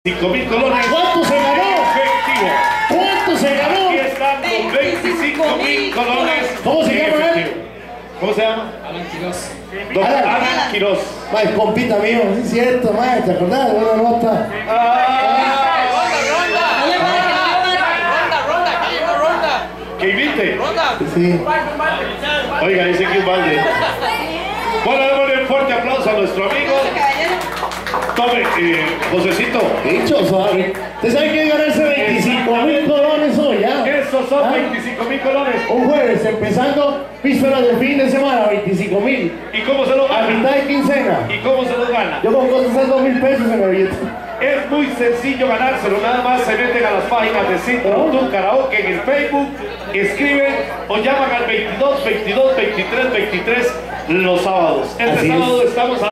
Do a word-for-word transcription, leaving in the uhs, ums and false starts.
cinco mil colones. ¿Cuánto se ganó? Efectivo. ¿Cuánto se ganó? Aquí están los veinticinco mil colones. ¿Cómo se llama él? ¿Cómo se llama? Alan Quiroz. Don Alan. Alan Quiroz. Mae, compita mío, sí es cierto, mae, ¿te acordás? Buena nota. Ah, Ronda, ronda, que hay una ronda. que invite. Ronda. Sí. Oiga, dice que un balde. Bueno, démosle un fuerte aplauso a nuestro amigo. Tome, eh, Josecito. Dicho, suave. ¿Usted sabe que ganarse veinticinco mil colones hoy, ya? Esos son ¿Ah? veinticinco mil colones. Un jueves, empezando vísperas de fin de semana, veinticinco mil. ¿Y cómo se lo A gana? mitad de quincena. ¿Y cómo se lo gana? Yo con cosas dos mil pesos en el billete. Es muy sencillo ganárselo, nada más se meten a las páginas de Cinco Tu Karaoke en el Facebook, escriben o llaman al veintidós, veintidós, veintitrés, veintitrés los sábados. Este Así es. sábado estamos a